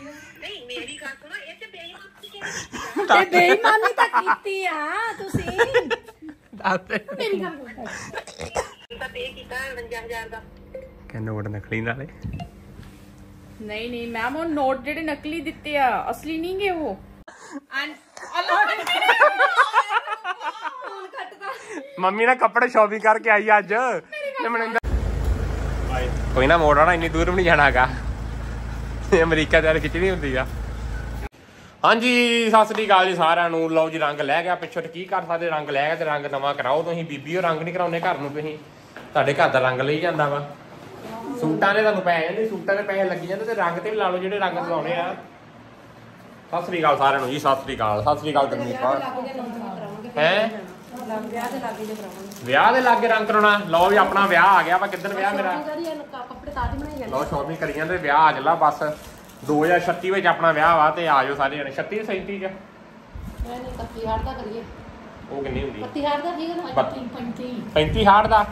नहीं मेरी गल सुनो ये ते बेईमानी ਤਾਂ ਕੀਤੀ ਆ ਤੁਸੀਂ ਦੱਸ ਮੇਰੀ ਗੱਲ ਤਾਂ ਪੇ ਕੀਤਾ 49000 ਦਾ ਕਿ ਨੋਟ ਨਕਲੀ ਨਾਲੇ ਨਹੀਂ ਨਹੀਂ ਮੈਮ ਉਹ ਨੋਟ ਜਿਹੜੇ ਨਕਲੀ ਦਿੱਤੇ ਆ ਅਸਲੀ ਨਹੀਂ ਗੇ ਉਹ ਮੰਮੀ ਨੇ ਕੱਪੜੇ ਸ਼ਾਪਿੰਗ ਕਰਕੇ ਆਈ ਅੱਜ ਕੋਈ ਨਾ ਮੋੜ ਆਣਾ ਇੰਨੀ ਦੂਰ ਵੀ ਨਹੀਂ ਜਾਣਾ ਹੈਗਾ ਅਮਰੀਕਾ ਤੇ ਖਿੱਚ ਨਹੀਂ ਹੁੰਦੀ ਆ ਹਾਂਜੀ ਸਤਿ ਸ੍ਰੀ ਅਕਾਲ ਜੀ ਸਾਰਿਆਂ ਨੂੰ ਲਓ ਜੀ ਰੰਗ ਲੈ ਗਿਆ ਪਿੱਛੋਂ ਕੀ ਕਰ ਸਕਦੇ ਰੰਗ ਲੈ ਗਿਆ ਤੇ ਰੰਗ ਨਵਾਂ ਕਰਾਓ ਤੁਸੀਂ ਬੀਬੀ ਉਹ ਰੰਗ ਨਹੀਂ ਕਰਾਉਂਦੇ ਘਰ ਨੂੰ ਤੁਸੀਂ ਤੁਹਾਡੇ ਘਰ ਦਾ ਰੰਗ ਲਈ ਜਾਂਦਾ ਵਾ ਸੂਟਾਂ ਦੇ ਤੁਹਾਨੂੰ ਪੈ ਜਾਂਦੇ ਸੂਟਾਂ ਦੇ ਪੈਸੇ ਲੱਗੀ ਜਾਂਦੇ ਤੇ ਰੰਗ ਤੇ ਵੀ ਲਾ ਲਓ ਜਿਹੜੇ ਰੰਗ ਲਗਾਉਣੇ ਆ ਸਤਿ ਸ੍ਰੀ ਅਕਾਲ ਸਾਰਿਆਂ ਨੂੰ ਜੀ ਸਤਿ ਸ੍ਰੀ ਅਕਾਲ ਗਰਮੀਤ ਕੌਰ ਹੈ ਵਿਆਹ ਦੇ ਲਾਗੇ ਰੰਗ ਕਰਾਉਣਾ ਲਓ ਵੀ ਆਪਣਾ ਵਿਆਹ ਆ ਗਿਆ ਵਾ ਕਿੱਧਰ ਵਿਆਹ ਮੇਰਾ ਲਓ ਸ਼ਾਪਿੰਗ ਕਰੀ ਜਾਂਦੇ ਵਿਆਹ ਆ ਚੱਲਾ ਬਸ 2036 ਵਿੱਚ ਆਪਣਾ ਵਿਆਹ ਵਾ ਤੇ ਆ ਜਾਓ ਸਾਰੇ ਜਣੇ 36 37 ਚ ਉਹ ਕਿੰਨੀ ਹੁੰਦੀ 35 ਹਾਰਡ ਦਾ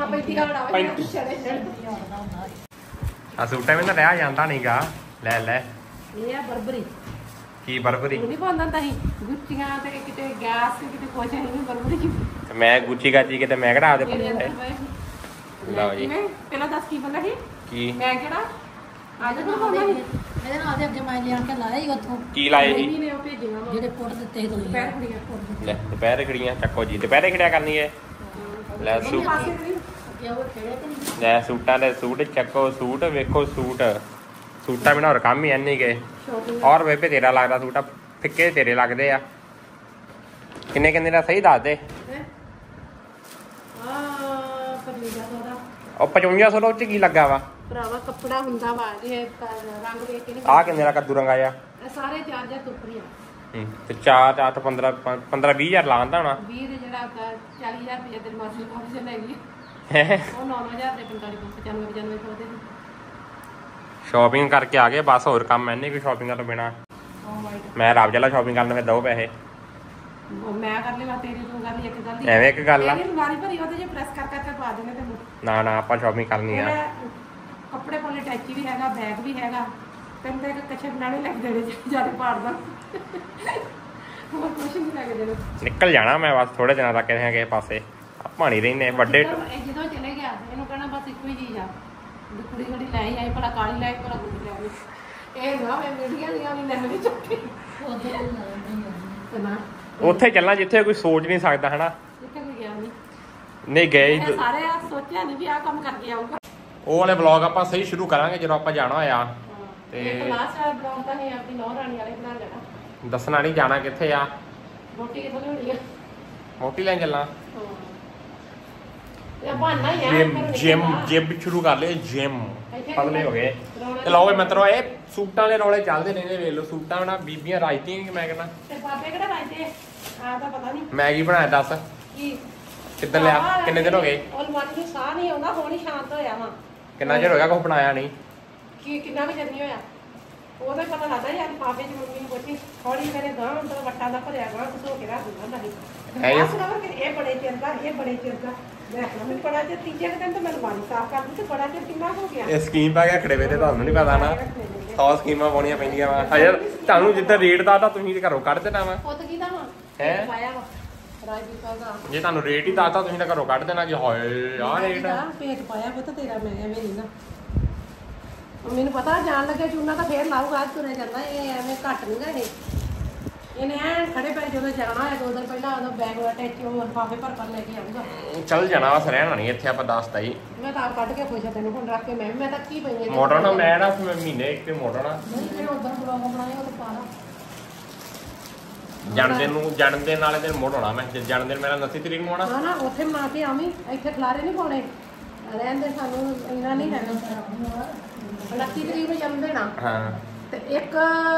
ਆ ਸੂਟਾਂ ਵਿੱਚ ਨਾ ਰਹਿ ਜਾਂਦਾ ਨਹੀਂਗਾ ਲੈ ਲੈ ਇਹ ਆ ਬਰਬਰੀ ਕੀ ਬਰਬਰੀ ਨਹੀਂ ਪਾਉਂਦਾ ਤਾਂ ਹੀ ਗੁੱਚੀਆਂ ਤੇ ਕਿਤੇ ਗੈਸ ਤੇ ਕਿਤੇ ਕੁਝ ਨਹੀਂ ਬਰਬਰੀ ਮੈਂ ਗੁੱਚੀ ਗਾਚੀ ਕਿਤੇ ਮੈਂ ਕਿਹੜਾ ਆਪਦੇ ਲਓ ਜੀ ਪਹਿਲਾਂ ਦੱਸ ਕੀ ਬੰਦਾ ਕੀ ਮੈਂ ਕਿਹੜਾ ਅੱਜ ਨਾ ਪਾਉਂਦਾ ਸੀ ਇਹਦੇ ਨਾਲ ਦੇ ਅੱਗੇ ਮੈਂ ਲਿਆ ਕੇ ਲਾਇਆ ਹੀ ਉੱਥੋਂ ਕੀ ਲਾਏ ਜੀ ਨੇ ਉਹ ਭੇਜੀਆਂ ਜਿਹੜੇ ਪੁੱਟ ਦਿੱਤੇ ਸੀ ਦੁਪਹਿਰ ਖੜੀਆਂ ਲੈ ਦੁਪਹਿਰੇ ਖੜੀਆਂ ਚੱਕੋ ਜੀ ਦੁਪਹਿਰੇ ਖੜਿਆ ਕਰਨੀ ਹੈ ਲੈ ਸੂਟ ਲੈ ਸੂਟਾਂ ਦੇ ਸੂਟ ਚੱਕੋ ਸੂਟ ਵੇਖੋ ਸੂਟਾਂ ਬਿਨਾਂ ਹੋਰ ਕੰਮ ਹੀ ਐਨੀ ਗਏ ਔਰ ਬੇਬੇ ਤੇਰਾ ਲੱਗਦਾ ਸੂਟਾ ਫਿੱਕੇ ਤੇਰੇ ਲੱਗਦੇ ਆ ਕਿੰਨੇ ਦਾ ਸਹੀ ਦੱਸ ਦੇ ਉਹ 5500 ਦਾ ਉੱਚ ਕੀ ਲੱਗਾ ਵਾ ਭਰਾਵਾ ਕੱਪੜਾ ਹੁੰਦਾ ਵਾ ਇਹ ਰੰਗ ਵੇਖ ਕੇ ਆ ਕਿੰਨੇ ਦਾ ਕੱਦੂ ਰੰਗ ਆਇਆ ਸਾਰੇ 4000 ਤੋਂ ਉੱਪਰ ਹੀ ਆ ਤੇ 4 8 15 20,000 ਲਾਉਂਦਾ ਹੋਣਾ 20 ਦੇ ਜਿਹੜਾ 40000 ਰੁਪਏ ਦੇ ਮਾਸੀ ਕਾਫੀ ਚ ਲੈ ਗਈ ਉਹ 9000 ਦੇ 45 95 ਦੇ ਸ਼ਾਪਿੰਗ ਕਰਕੇ ਆ ਗਏ ਬਸ ਹੋਰ ਕੰਮ ਐਨੇ ਕੋਈ ਸ਼ਾਪਿੰਗ ਤੋਂ ਬਿਨਾ ਮੈਂ ਰਾਬ ਜਲਾ ਸ਼ਾਪਿੰਗ ਕਰਨ ਫਿਰ ਦੋ ਪੈਸੇ ਮੈਂ ਕਰ ਲਿਆ ਤੇਰੀ ਤੂੰ ਕਰ ਲਈ ਇੱਕ ਗੱਲ ਦੀ ਐਵੇਂ ਇੱਕ ਗੱਲ ਆ ਅਲਮਾਰੀ ਭਰੀ ਉਹਦੇ ਜੇ ਪ੍ਰੈਸ ਕਰਕੇ ਪਾ ਦੇਣੇ ਤੈਨੂੰ ਨਾ ਆਪਾਂ ਸ਼ਾਪਿੰਗ ਕਰਨੀ ਆ ਕੱਪੜੇ ਪਾਉਣੇ ਟੈਚੀ ਵੀ ਹੈਗਾ ਬੈਗ ਵੀ ਹੈਗਾ ਤੈਨੂੰ ਤਾਂ ਇੱਕ ਕੱਛੇ ਬਣਾਣੇ ਲੱਗ ਦੇਣੇ ਜਿਆਦਾ ਪਾੜਦਾ ਹੋਰ ਕੁਛ ਨਹੀਂ ਲੱਗ ਦੇਣਾ ਨਿਕਲ ਜਾਣਾ ਮੈਂ ਬਸ ਥੋੜੇ ਦਿਨਾਂ ਤੱਕ ਕਿਸੇ ਪਾਸੇ ਆਪਾਂ ਨਹੀਂ ਰਹਿੰਦੇ ਵੱਡੇ ਜਦੋਂ ਚਲੇ ਗਿਆ ਇਹਨੂੰ ਕਹਿਣਾ ਬਸ ਇੱਕੋ ਹੀ ਚੀਜ਼ ਆ ਕੁੜੀ ਘੜੀ ਲੈ ਆਈ ਭਲਾ ਕਾਲੀ ਲੈ ਭਲਾ ਗੁੱਡੀ ਲੈ ਆਈ ਇਹ ਨਾ ਮੈਂ ਮੀਡੀਆ ਦੀਆਂ ਵੀ ਲੈ ਵੀ ਚੁੱਕੀ ਉੱਥੇ ਚੱਲਣਾ ਜਿੱਥੇ ਕੋਈ ਸੋਚ ਨਹੀਂ ਸਕਦਾ ਹਨਾ ਜਿੱਥੇ ਕੋਈ ਗਿਆ ਨਹੀਂ ਗਏ ਸਾਰੇ ਆ ਸੋਚਿਆ ਨਹੀਂ ਵੀ ਆਹ ਕੰਮ ਕਰਕੇ ਆਊਗਾ ਉਹ ਵਾਲੇ ਵਲੌਗ ਆਪਾਂ ਸਹੀ ਸ਼ੁਰੂ ਕਰਾਂਗੇ ਜਦੋਂ ਆਪਾਂ ਜਾਣਾ ਹੋਇਆ ਤੇ ਲਾਸਟ ਵਾਲਾ ਵਲੌਗ ਤਾਂ ਨਹੀਂ ਆਪਣੀ ਨੌ ਰਾਣੀ ਵਾਲੇ ਬਣਾ ਲੈਣਾ ਦੱਸਣਾ ਨਹੀਂ ਜਾਣਾ ਕਿੱਥੇ ਆ ਰੋਟੀ ਕਿੱਥੋਂ ਲਿਆਉਣੀ ਆ ਮੋਟੀ ਲੈਣ ਚੱਲਾਂ ਜਿਮ ਸ਼ੁਰੂ ਕਰ ਲਏ ਜਿਮ ਪਤਲੇ ਹੋ ਗਏ ਤੇ ਲਓ ਮਿੱਤਰੋ ਇਹ ਸੂਟਾਂ ਦੇ ਰੌਲੇ ਚੱਲਦੇ ਰਹਿੰਦੇ ਵੇਖ ਲਓ ਸੂਟਾਂ ਨਾਲ ਬੀਬੀਆਂ ਰਾਜਦੀਆਂ ਕਿ ਮੈਂ ਕਹਿੰਦਾ ਤੇ ਬਾਬੇ ਕਿਹੜਾ ਰਾਜਦੇ ਆ ਤਾਂ ਪਤਾ ਨਹੀਂ ਮੈਂ ਕੀ ਬਣਾਇਆ ਦੱਸ ਕੀ ਕਿੱਦਾਂ ਲਿਆ ਕਿੰਨੇ ਦਿਨ ਹੋ ਗਏ ਉਹ ਅਲਮਾਰੀ ਨੂੰ ਸਾਹ ਨਹੀਂ ਆਉਂਦਾ ਹੁਣ ਹੀ ਸ਼ਾਂਤ ਹੋਇਆ ਵਾ ਕਿੰਨਾ ਚਿਰ ਹੋ ਗਿਆ ਕੁਝ ਬਣਾਇਆ ਨਹੀਂ ਕੀ ਕਿੰਨਾ ਵੀ ਜਰਨੀ ਹੋਇਆ ਉਹਦਾ ਪਤਾ ਲੱਗਦਾ ਯਾਰ ਪਾਪੇ ਦੀ ਮੰਮੀ ਨੂੰ ਪੁੱਛੀ ਹੌਲੀ ਮੇਰੇ ਗਾਂ ਅੰਦਰ ਵੱਟਾਂ ਦਾ ਭਰਿਆ ਗਾਂ ਕੁਝ ਹੋ ਕੇ ਰੱਖ ਦਿੰਦਾ ਨਹੀਂ ਇਹ ਬੜੇ ਚਿਰ ਦਾ ਮੈਨੂੰ ਬੜਾ ਚਿਰ ਤੀਜੇ ਦਿਨ ਤਾਂ ਮੈਂ ਅਲਮਾਰੀ ਸਾਫ਼ ਕਰਦੀ ਤੇ ਬੜਾ ਚਿਰ ਕਿੰਨਾ ਹੋ ਗਿਆ ਇਹ ਸਕੀਮ ਪਾ ਕੇ ਖੜੇ ਵੇ ਤੇ ਤੁਹਾਨੂੰ ਨਹੀਂ ਪਤਾ ਨਾ 100 ਸਕੀਮਾਂ ਪਾਉਣੀਆਂ ਪੈਂਦੀਆਂ ਵਾ ਹਜੇ ਤੁਹਾਨੂੰ ਜਿੱਦਾਂ ਰੇਟ ਦਾ ਤਾਂ ਤੁਸੀਂ ਘਰੋਂ ਕੱਢ ਦੇਣਾ ਵਾ ਪੁੱਤ ਕੀ ਦਾ ਵਾ ਹੈ ਪਾਇਆ ਵਾ ਰਾਜੀਤਾ ਦਾ ਜੇ ਤੁਹਾਨੂੰ ਰੇਟ ਹੀ ਦੱਸਤਾ ਤੁਸੀਂ ਤਾਂ ਘਰੋਂ ਕੱਢ ਦੇਣਾ ਕਿ ਹਾਏ ਆਹ ਰੇਟ ਪੇਟ ਪਾਇਆ ਪੁੱਤ ਤੇਰਾ ਮੈਂ ਐਵੇਂ ਨਹੀਂ ਨਾ ਮੈਨੂੰ ਪਤਾ ਜਾਣ ਲੱਗਿਆ ਚੂਨਾ ਤਾਂ ਫੇਰ ਲਾਊਗਾ ਤੁਰੇ ਜਾਂਦਾ ਇਹ ਐਵੇਂ ਘੱਟ ਨਹੀਂਗਾ ਇਹਨੇ ਐ ਖੜੇ ਪੈਰ ਜਦੋਂ ਜਾਣਾ ਹੈ 2 ਦਿਨ ਪਹਿਲਾਂ ਉਹਦਾ ਬੈਗ ਵਾਟੇ ਚੋਂ ਲਿਫਾਫੇ ਭਰ ਲੈ ਕੇ ਆਊਗਾ ਚੱਲ ਜਾਣਾ ਵਾ ਰਹਿਣਾ ਨਹੀਂ ਇੱਥੇ ਆਪਾਂ ਦੱਸਤਾ ਜੀ ਮੈਂ ਤਾਂ ਆਪ ਕੱਢ ਕੇ ਪੁੱਛਿਆ ਤੈਨੂੰ ਹੁਣ ਰੱਖ ਕੇ ਮੈਂ ਤਾਂ ਕੀ ਪਈ ਮੋੜਨਾ ਮੈਂ ਨਾ ਮਹੀਨੇ ਇੱਕ ਤੇ ਮੋੜਨਾ ਨਹੀਂ ਉਧਰ ਬਲੌਗ ਬਣਾਇਆ ਉਹ ਤਾਂ ਪਾ ਲਾ ਜਨਮ ਦਿਨ ਵਾਲੇ ਦਿਨ ਮੋੜਨਾ ਮੈਂ ਜਨਮ ਦਿਨ ਮੇਰਾ 29 ਤਰੀਕ ਨੂੰ ਆਉਣਾ ਹਾਂ ਨਾ ਉੱਥੇ ਬਣਾ ਕੇ ਆਵੀਂ ਇੱਥੇ ਖਲਾਰੇ ਨਹੀਂ ਪਾਉਣੇ ਰਹਿਣ ਦੇ ਸਾਨੂੰ ਇੰਨਾ ਨਹੀਂ ਹੈਗਾ 29 ਤਰੀਕ ਨੂੰ ਜਨਮ ਦਿਨ ਆ ਹਾਂ ਤੇ ਇੱਕ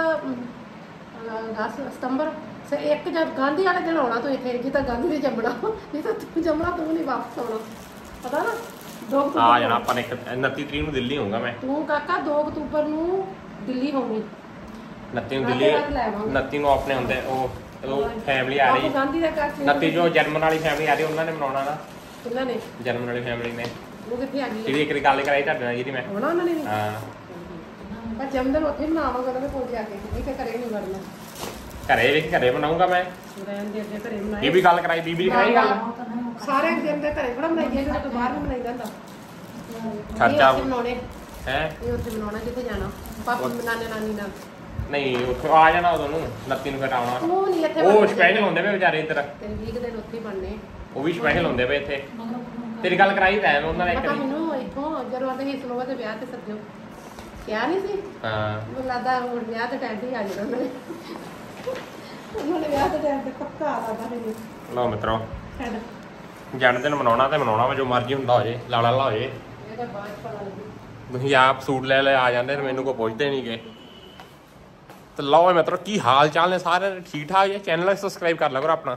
10 ਸਤੰਬਰ ਇੱਕ ਜਦ ਗਾਂਧੀ ਵਾਲੇ ਦਿਨ ਆਉਣਾ ਤੂੰ ਇੱਥੇ ਜਿੱਦਾਂ ਗਾਂਧੀ ਦੇ ਜੰਮਣਾ ਨਹੀਂ ਤਾਂ ਤੂੰ ਜੰਮਣਾ ਤੂੰ ਨਹੀਂ ਵਾਪਸ ਆਉਣਾ ਪਤਾ ਨਾ 2 ਅਕਤੂਬਰ ਆ ਜਾਣਾ ਆਪਾਂ ਨੇ 29 ਤਰੀਕ ਨੂੰ ਦਿੱਲੀ ਹੋਊਗਾ ਮੈਂ ਤੂੰ ਕਾਕਾ 2 ਅਕਤੂਬਰ ਨੂੰ ਦਿੱਲੀ ਹੋਣੀ 29 ਨੂੰ ਦਿੱਲੀ 29 ਨੂੰ ਆਪਣੇ ਹੁੰਦੇ ਉਹ ਫੈਮਿਲੀ ਆ ਰਹੀ ਗਾਂਧੀ ਦਾ ਘਰ 29 ਜੋ ਜਰਮਨ ਵਾਲੀ ਫੈਮਿਲੀ ਆ ਰਹੀ ਉਹਨਾਂ ਨੇ ਮਨਾਉਣਾ ਨਾ ਕਿੰਨਾ ਨੇ ਜਰਮਨ ਵਾਲੀ ਫੈਮਿਲੀ ਨੇ ਉਹ ਕਿੱਥੇ ਆ ਗਈ ਜਿਹੜੀ ਇੱਕ ਗੱਲ ਕਰਾਈ ਤੁਹਾਡੇ ਨਾਲ ਜਿਹਦੀ ਮੈਂ ਹੋਣਾ ਉਹਨਾਂ ਨੇ ਹਾਂ ਪਰ ਜਮਦਰ ਉੱਥੇ ਬਣਾਵਾਂਗਾ ਉਹਨਾਂ ਦੇ ਕੋਲ ਜਾ ਕੇ ਨਹੀਂ ਤੇ ਘਰੇ ਨਹੀਂ ਵੜਨਾ। ਘਰੇ ਵੇਖ ਘਰੇ ਬਣਾਉਂਗਾ ਮੈਂ। ਰਹਿਣ ਦੇ ਅੱਗੇ ਘਰੇ ਬਣਾਏ। ਇਹ ਵੀ ਗੱਲ ਕਰਾਈ ਬੀਬੀ ਦੀ ਕਰਾਈ ਗੱਲ। ਸਾਰੇ ਦਿਨ ਦੇ ਘਰੇ ਬੜਾ ਬਣਾਈਏ ਜਦੋਂ ਤੋਂ ਬਾਹਰ ਨਹੀਂ ਬਣਾਈਦਾ ਹੁੰਦਾ। ਖਰਚਾ ਬਣਾਉਣੇ ਹੈ ਇਹ ਉੱਥੇ ਬਣਾਉਣਾ ਜਿੱਥੇ ਜਾਣਾ ਪਾਪੀ ਨਾਨੇ ਨਾਨੀ ਨਾਲ। ਨਹੀਂ ਉੱਥੋਂ ਆ ਜਾਣਾ ਉਦੋਂ ਨੂੰ 29 ਨੂੰ ਫਿਰ ਆਉਣਾ। ਉਹ ਨਹੀਂ ਇੱਥੇ ਉਹ ਸਪੈਸ਼ਲ ਹੁੰਦੇ ਪਏ ਵਿਚਾਰੇ ਇੱਧਰ। ਤੇ 20 ਦਿਨ ਉੱਥੇ ਹੀ ਬਣਨੇ। ਉਹ ਵੀ ਸਪੈਸ਼ਲ ਹੁੰਦੇ ਪਏ ਇੱਥੇ। ਤੇਰੀ ਗੱਲ ਕਰਾਈ ਤਾਂ ਹੈ ਉਹਨਾਂ ਨੇ ਇੱਕ ਪਤਾ ਮੈਨੂੰ ਇੱਥੋਂ ਜਦੋਂ ਆਂਦੇ ਸੀ ਸਨੋਵਾ ਦੇ ਵਿਆਹ ਤੇ ਸੱਜੋ ਕਿਹਾ ਨਹੀਂ ਸੀ। ਹਾਂ ਮੈਨੂੰ ਲੱਗਦਾ ਹੁਣ ਵਿਆਹ ਦੇ ਟਾਈਮ ਤੇ ਹੀ ਆ ਜਾਣਾ ਉਹਨਾਂ ਨੇ। ਉਹਨਾਂ ਨੇ ਵਿਆਹ ਦੇ ਟਾਈਮ ਤੇ ਪੱਕਾ ਆ ਲੱਗਦਾ ਮੈਨੂੰ। ਲਓ ਮਿੱਤਰੋ ਛੱਡ ਜਨਮ ਦਿਨ ਮਨਾਉਣਾ ਤੇ ਮਨਾਉਣਾ ਵਾ ਜੋ ਮਰਜ਼ੀ ਹੁੰਦਾ ਹੋ ਜੇ ਲਾਲਾ ਲਾ ਹੋ ਜੇ। ਇਹ ਤਾਂ ਬਾਅਦ ਚ ਪਤਾ ਲੱਗੀ। ਤੁਸੀਂ ਆਪ ਸੂਟ ਲੈ ਲੈ ਆ ਜਾਂਦੇ ਤੇ ਮੈਨੂੰ ਕੋਈ ਪੁੱਛਦੇ ਨਹੀਂ ਗਏ। ਤੇ ਲਓ ਮਿੱਤਰੋ ਕੀ ਹਾਲ ਚਾਲ ਨੇ ਸਾਰੇ ਠੀਕ ਠਾਕ ਜੇ। ਚੈਨਲ ਨੂੰ ਸਬਸਕ੍ਰਾਈਬ ਕਰ ਲਿਆ ਕਰੋ ਆਪਣਾ।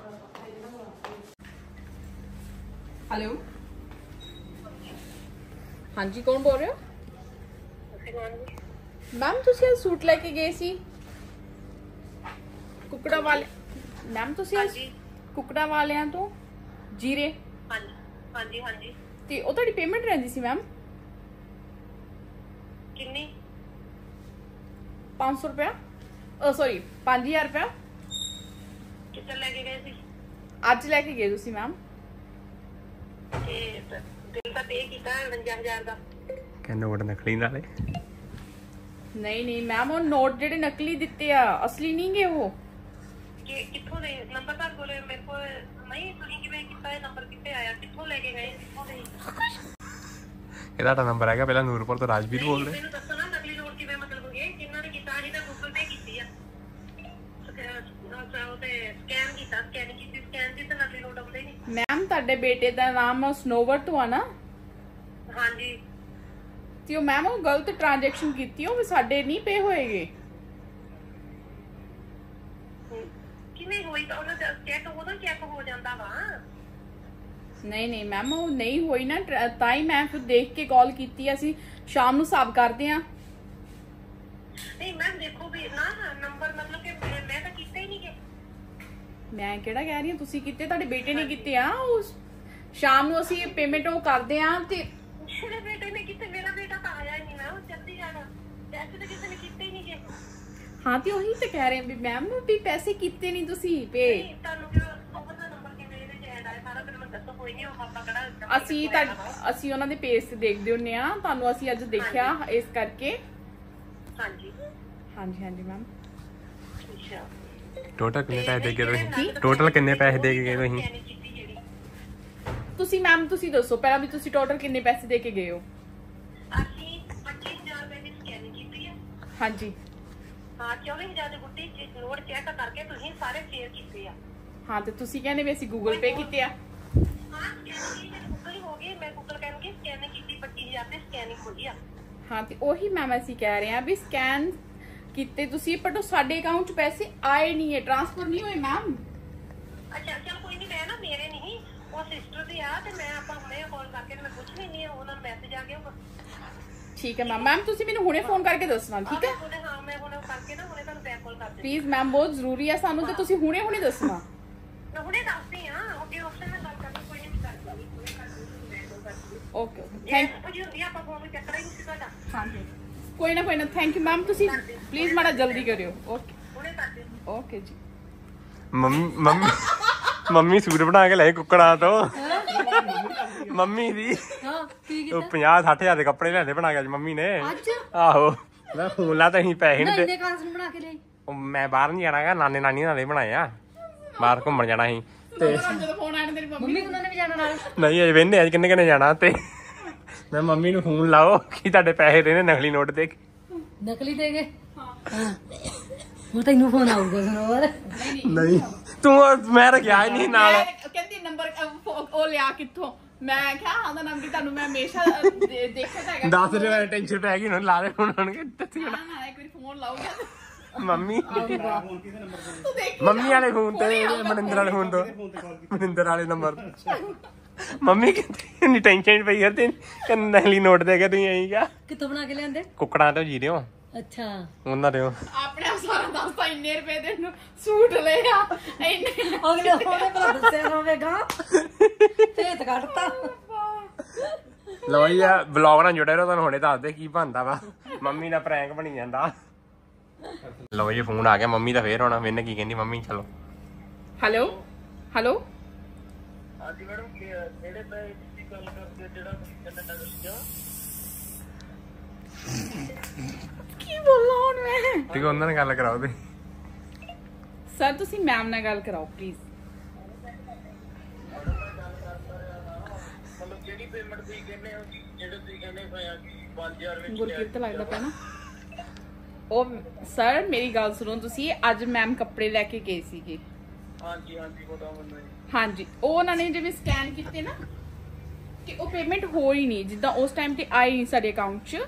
ਹੈਲੋ ਹਾਂਜੀ ਕੌਣ ਬੋਲ ਰਹੇ ਹੋ? ਮੈਮ ਤੁਸੀਂ ਅੱਜ ਸੂਟ ਲੈ ਕੇ ਗਏ ਸੀ ਕੁਕੜਾ ਵਾਲੇ। ਮੈਮ ਤੁਸੀਂ ਅੱਜ ਕੁਕੜਾ ਵਾਲਿਆਂ ਤੋਂ ਜੀਰੇ। ਹਾਂਜੀ ਹਾਂਜੀ ਹਾਂਜੀ। ਤੇ ਉਹ ਤੁਹਾਡੀ ਪੇਮੈਂਟ ਰਹਿੰਦੀ ਸੀ ਮੈਮ ਕਿੰਨੀ? 500 ਰੁਪਇਆ ਸੌਰੀ 5000 ਰੁਪਇਆ। ਕਿੱਥੇ ਲੈ ਕੇ ਗਏ ਸੀ? ਅੱਜ ਲੈ ਕੇ ਗਏ ਤੁਸੀਂ ਮੈਮ। ਤੇ ਬਿੱਲ ਤਾਂ ਪੇ ਕੀਤਾ 49000 ਦਾ। ਕਿ ਨੋਟ ਨਕਲੀ ਨਾਲੇ। ਨਹੀਂ ਨਹੀਂ ਮੈਮ ਉਹ ਨੋਟ ਜਿਹੜੇ ਨਕਲੀ ਦਿੱਤੇ ਆ ਅਸਲੀ ਨਹੀਂ ਗੇ ਉਹ। ਕਿ ਕਿੱਥੋਂ ਦੇ ਨੰਬਰ ਤਾਂ ਕੋਲੇ ਮੇਰੇ ਕੋਲ ਨਹੀਂ। ਤੁਸੀਂ ਕਿਵੇਂ ਕੀਤਾ ਇਹ ਨੰਬਰ ਕਿੱਥੇ ਆਇਆ? ਕਿੱਥੋਂ ਲੈ ਕੇ ਗਏ? ਕਿੱਥੋਂ ਦੇ? ਇਹ ਤੁਹਾਡਾ ਨੰਬਰ ਹੈਗਾ ਪਹਿਲਾਂ ਨੂਰਪੁਰ ਤੋਂ ਰਾਜਵੀਰ ਬੋਲ ਰਹੇ। ਮੈਨੂੰ ਦੱਸੋ ਨਾ ਨਕਲੀ ਨੋਟ ਕਿਵੇਂ ਮਤਲਬ ਇਹ ਕਿੰਨਾ ਨੇ ਕੀਤਾ? ਅਸੀਂ ਤਾਂ ਗੂਗਲ ਪੇ ਕੀਤੀ ਆ। ਉਹਤੇ ਸਕੈਨ ਕੀਤਾ ਸਕੈਨ ਕੀਤੀ ਸਕੈਨ ਦੀ ਤਾਂ ਨਕਲੀ ਨੋਟ ਆਉਂਦੇ ਨਹੀਂ। ਮੈਮ ਤੁਹਾਡੇ ਬੇਟੇ ਦਾ ਨਾਮ ਸਨੋਵਰ ਤੋਂ ਆ ਨਾ? ਹਾਂਜੀ ਤੇ ਉਹ ਮੈਮ ਉਹ ਗਲਤ ਟ੍ਰਾਂਜੈਕਸ਼ਨ ਕੀਤੀ ਉਹ ਸਾਡੇ ਨਹੀਂ ਪੇ ਹੋਏਗੇ। ਕਿਵੇਂ ਹੋਈ? ਤਾਂ ਉਹਨਾਂ ਦਾ ਚੈੱਕ ਉਹਦਾ ਚੈੱਕ ਹੋ ਜਾਂਦਾ ਵਾ। ਨਹੀਂ ਨਹੀਂ ਮੈਮ ਉਹ ਨਹੀਂ ਹੋਈ ਨਾ ਤਾਂ ਹੀ ਮੈਂ ਫਿਰ ਦੇਖ ਕੇ ਕਾਲ ਕੀਤੀ। ਅਸੀਂ ਸ਼ਾਮ ਨੂੰ ਹਿਸਾਬ ਕਰਦੇ ਆ। ਨਹੀਂ ਮੈਮ ਦੇਖੋ ਵੀ ਨਾ ਨੰਬਰ ਮਤਲਬ ਕਿ ਮੈਂ ਤਾਂ ਕੀਤਾ ਹੀ ਨਹੀਂ ਕਿ। ਮੈਂ ਕਿਹੜਾ ਕਹਿ ਰਹੀ ਹਾਂ ਤੁਸੀਂ ਕੀਤੇ ਤੁਹਾਡੇ ਬੇਟੇ ਨੇ ਕੀਤੇ ਆ। ਉਹ ਸ਼ਾਮ ਨੂੰ ਅਸੀਂ ਪੇਮੈਂਟ ਉਹ ਕਰਦੇ ਆ ਤੇ ਮੇਰੇ ਬੇਟੇ ਨੇ ਕੀਤੇ। ਮੇਰਾ ਬੇਟਾ ਤਾਂ ਆਇਆ ਹੀ ਨਹੀਂ ਨਾ। ਉਹ ਜਲਦੀ ਜਾਣਾ ਪੈਸੇ ਤਾਂ ਕਿਸੇ ਨੇ ਕੀਤੇ ਹੀ ਨਹੀਂ ਕਿ। ਹਾਂ ਤੇ ਉਹੀ ਤੇ ਕਹਿ ਰਹੇ ਵੀ ਮੈਮ ਵੀ ਪੈਸੇ ਕੀਤੇ ਨਹੀਂ ਤੁਸੀਂ ਪੇ। ਤੁਹਾਨੂੰ ਕਿਉਂ ਉਹਦਾ ਨੰਬਰ ਕਿਵੇਂ ਇਹਦੇ ਚ ਐਡ ਆਇਆ ਸਾਰਾ? ਫਿਰ ਮੈਂ ਦੱਸੋ ਕੋਈ ਨਹੀਂ ਉਹ ਆਪਾਂ ਕਿਹੜਾ ਅਸੀਂ ਉਹਨਾਂ ਦੇ ਪੇਜ ਤੇ ਦੇਖਦੇ ਹੁੰਨੇ ਆ। ਤੁਹਾਨੂੰ ਅਸੀਂ ਅੱਜ ਦੇਖਿਆ ਇਸ ਕਰਕੇ। ਹਾਂਜੀ ਹਾਂਜੀ ਹਾਂਜੀ ਮੈਮ। ਅੱਛਾ ਟੋਟਲ ਕਿੰਨੇ ਪੈਸੇ ਦੇ ਕੇ ਤੁਸੀਂ? ਟੋਟਲ ਕਿੰਨੇ ਪੈਸੇ ਦੇ ਕੇ ਗਏ ਤੁਸੀਂ? ਤੁਸੀਂ ਮੈਮ ਤੁਸੀਂ ਦੱਸੋ ਪਹਿਲਾਂ ਵੀ ਤੁਸੀਂ ਟੋਟਲ ਕਿੰਨੇ ਪੈਸੇ ਦੇ ਕੇ ਗਏ ਹੋ? ਅਸੀਂ 25000 ਰੁਪਏ ਦੀ ਸਕੈਨਿੰਗ ਕੀਤੀ ਹੈ। ਹਾਂਜੀ ਹਾਂ 24000 ਦੇ ਗੁੱਟੀ ਨੋਟ ਚੈੱਕ ਕਰਕੇ ਤੁਸੀਂ ਸਾਰੇ ਸ਼ੇਅਰ ਕੀਤੇ ਆ। ਹਾਂ ਤੇ ਤੁਸੀਂ ਕਹਿੰਦੇ ਵੀ ਅਸੀਂ ਗੂਗਲ ਪੇ ਕੀਤੇ ਆ। ਹਾਂ ਸਕੈਨਿੰਗ ਗੂਗਲ ਹੋ ਗਈ। ਮੈਂ ਗੂਗਲ ਕਰਕੇ ਸਕੈਨਿੰਗ ਕੀਤੀ 25000 ਦੀ ਸਕੈਨਿੰਗ ਹੋਈ ਆ। ਹਾਂ ਤੇ ਉਹੀ ਮੈਮ ਅਸੀਂ ਕਹਿ ਰਹੇ ਆ ਵੀ ਸਕੈਨ ਕੀਤੇ ਤੁਸੀਂ ਪਰ ਸਾਡੇ ਅਕਾਊਂਟ 'ਚ ਪੈਸੇ ਆਏ ਨਹੀਂ ਹੈ ਟ੍ਰਾਂਸਫਰ ਨਹੀਂ ਹੋਏ ਮੈਮ। ਅੱਛਾ ਚਲ ਕੋਈ ਨਹੀਂ। ਮੈਂ ਨਾ ਮੇਰੇ ਨਹੀਂ ਉਹ ਸਿਸਟਰ ਦੀ ਆ ਤੇ ਮੈਂ ਆਪਾਂ ਹੁਣੇ ਕਾਲ ਕਰਕੇ ਮੈਂ ਪੁੱਛ ਲੈਣੀ ਆ। ਉਹਨਾਂ ਨੂੰ ਮੈਸੇਜ ਆ ਗਿਆ ਹੋਊਗਾ। ਠੀਕ ਹੈ ਮੈਮ ਤੁਸੀਂ ਮੈਨੂੰ ਹੁਣੇ ਫੋਨ ਕਰਕੇ ਦੱਸਣਾ ਠੀਕ ਹੈ? ਹਾਂ ਮੈਂ ਹੁਣੇ ਕਰਕੇ ਨਾ ਹੁਣੇ ਤੁਹਾਨੂੰ ਬੈਕ ਕਾਲ ਕਰ ਦਿੰਦੀ। ਪਲੀਜ਼ ਮੈਮ ਬਹੁਤ ਜ਼ਰੂਰੀ ਆ ਸਾਨੂੰ ਤੇ ਤੁਸੀਂ ਹੁਣੇ ਦੱਸਣਾ। ਮੈਂ ਹੁਣੇ ਦੱਸਦੀ ਆ। ਅੱਗੇ ਆਪਸ਼ਨ ਨਾਲ ਗੱਲ ਕਰਨੀ ਕੋਈ ਨਹੀਂ ਕਰ ਦੂੰਗੀ। ਹੁਣੇ ਕਰ ਦੂੰਗੀ ਬੈਕ ਕਾਲ ਕਰ ਦੂੰਗੀ। ਓਕੇ ਓਕੇ ਥੈਂਕ ਜੀ ਹੁੰਦੀ ਆ ਆਪਾਂ ਫੋਨ ਚੱਕਣਾ ਹੀ ਨਹੀਂ ਸੀ ਤੁਹਾਡਾ। ਹਾਂਜੀ ਕੋਈ ਨਾ ਥੈਂਕ ਯੂ ਮੈਮ ਤੁਸੀਂ ਪਲੀਜ਼ ਮਾੜਾ ਜਲਦੀ ਕਰਿਓ। ਓਕੇ ਹੁਣੇ ਕਰ ਦਿਓ। ਓਕੇ ਜੀ। ਮੰਮੀ ਸੂਟ ਬਣਾ ਕੇ ਲੈ ਕੁੱਕੜਾਂ ਤੋਂ। ਮੰਮੀ ਦੀ ਹਾਂ ਕੀ ਉਹ 50-60 ਦੇ ਕੱਪੜੇ ਲੈਂਦੇ ਬਣਾ ਕੇ ਅੱਜ ਮੰਮੀ ਨੇ। ਆਹੋ ਮੈਂ ਫੋਨ ਲਾ ਤਾਂ ਅਸੀਂ ਪੈਸੇ ਨਹੀਂ ਇੰਨੇ ਕਾਂਸ ਨੂੰ ਬਣਾ ਕੇ ਲਿਆਈ। ਉਹ ਮੈਂ ਬਾਹਰ ਨਹੀਂ ਜਾਣਾਗਾ। ਨਾਨੇ ਨਾਨੀ ਨਾਲੇ ਬਣਾਏ ਆ। ਬਾਹਰ ਘੁੰਮਣ ਜਾਣਾ ਸੀ ਤੇ ਜਦੋਂ ਫੋਨ ਆਇਆ ਤੇਰੀ ਮੰਮੀ ਉਹਨਾਂ ਨੇ ਵੀ ਜਾਣਾ ਨਾਲ। ਨਹੀਂ ਅਜੇ ਵੇਹਨੇ ਅੱਜ ਕਿੰਨੇ ਜਾਣਾ ਤੇ ਮੈਂ ਮੰਮੀ ਨੂੰ ਫੋਨ ਲਾਓ ਕਿ ਤੁਹਾਡੇ ਪੈਸੇ ਦੇ ਨੇ ਨਕਲੀ ਨੋਟ ਦੇ ਕੇ। ਨਕਲੀ ਦੇ ਗਏ। ਉਹ ਤੈਨੂੰ ਫੋਨ ਆਊਗਾ ਸਨੋਵਰ। ਨਹੀਂ ਤੂੰ ਮੈਂ ਰੱਖਿਆ ਨਹੀਂ ਨਾਲ। ਕਹਿੰਦੀ ਨੰਬਰ ਉਹ ਲਿਆ ਕਿੱਥੋਂ? ਮੈਂ ਕਿਹਾ ਹਾਂ ਦਾ ਨਾਮ ਕੀ ਤੁਹਾਨੂੰ ਮੈਂ ਹਮੇਸ਼ਾ ਦੇਖਿਆ ਤਾਂ ਹੈਗਾ। 10 ਰੁਪਏ ਟੈਨਸ਼ਨ ਪੈ ਗਈ ਹੁਣ ਲਾ ਦੇ ਹੁਣ ਆਉਣਗੇ ਦੱਸੀ ਹਾਂ ਨਾ ਇੱਕ ਵਾਰੀ ਫੋਨ ਲਾਊਗਾ ਮੰਮੀ ਤੂੰ ਦੇਖੀ ਮੰਮੀ ਵਾਲੇ ਫੋਨ ਤੇ ਮਨਿੰਦਰ ਵਾਲੇ ਫੋਨ ਤੋਂ ਮਨਿੰਦਰ ਵਾਲੇ ਨੰਬਰ ਮੰਮੀ ਕਹਿੰਦੀ ਨਹੀਂ ਟੈਨਸ਼ਨ ਪਈ ਯਾਰ ਤੇ ਨਕਲੀ ਨੋਟ ਦੇ ਕੇ ਤੁਸੀਂ ਆਈ ਕਿਆ ਕਿੱਥੋਂ ਬਣਾ ਕੇ ਲਿਆਂਦੇ? ਕੁੱਕੜਾਂ ਤੋਂ ਜੀ ਦਿਓ ਅੱਛਾ ਉਹਨਾਂ ਦੇ ਆਪਣੇ ਆਪ ਸਾਰਾ ਦੱਸਦਾ ਇੰਨੇ ਰੁਪਏ ਦੇ ਨੂੰ ਸੂਟ ਲਿਆ ਇੰਨੇ ਅਗਲੇ ਉਹਨੇ ਭਲਾ ਦੱਸਿਆ ਹੋਵੇਗਾ। ਭੇਤ ਕੱਢਤਾ। ਲੋ ਜੀ ਵਲੌਗ ਨਾਲ ਜੁੜੇ ਰਹੋ, ਤੁਹਾਨੂੰ ਹੁਣੇ ਦੱਸਦੇ ਕੀ ਬਣਦਾ ਵਾ। ਮੰਮੀ ਦਾ ਪ੍ਰੈਂਕ ਬਣੀ ਜਾਂਦਾ। ਲੋ ਜੀ ਫੋਨ ਆ ਗਿਆ ਮੰਮੀ ਦਾ ਫੇਰ ਹੁਣ। ਮੈਨੇ ਕੀ ਕਹਿੰਦੀ ਮੰਮੀ? ਚਲੋ ਹੈਲੋ ਹੈਲੋ। ਹਾਂਜੀ ਮੈਡਮ ਕਿਹੜੇ ਪੈ ਦੀ ਗੱਲ ਕਰਦੇ ਜਿਹੜਾ ਕਹਿੰਦਾ ਨਗਰ ਕੀ ਬੋਲਾਂ ਹੁਣ ਮੈਂ? ਠੀਕ ਉਹਨਾਂ ਨਾਲ ਗੱਲ ਕਰਾਓ ਤੇ। ਸਰ ਤੁਸੀਂ ਮੈਮ ਨਾਲ ਗੱਲ ਕਰਾਓ ਪਲੀਜ਼। ਮਤਲਬ ਜਿਹੜੀ ਪੇਮੈਂਟ ਤੁਸੀਂ ਕਹਿੰਦੇ ਹੋ ਜਿਹੜੇ ਤੁਸੀਂ ਕਹਿੰਦੇ ਹੋਇਆ ਕਿ 5000 ਵਿੱਚ ਗੁਰਕੀਰਤ ਲੱਗਦਾ ਪਿਆ ਨਾ ਉਹ। ਸਰ ਮੇਰੀ ਗੱਲ ਸੁਣੋ, ਤੁਸੀਂ ਅੱਜ ਮੈਮ ਕੱਪੜੇ ਲੈ ਕੇ ਗਏ ਸੀਗੇ। ਹਾਂਜੀ ਹਾਂਜੀ ਪਤਾ ਮੈਨੂੰ। ਹਾਂਜੀ ਉਹ ਉਹਨਾਂ ਨੇ ਜਿਵੇਂ ਸਕੈਨ ਕੀਤੇ ਨਾ ਕਿ ਉਹ ਪੇਮੈਂਟ ਹੋ ਹੀ ਨਹੀਂ, ਜਿੱਦਾਂ ਉਸ ਟਾਈਮ ਤੇ ਆਈ ਨਹੀਂ ਸਾਡੇ ਅਕਾਊਂਟ 'ਚ।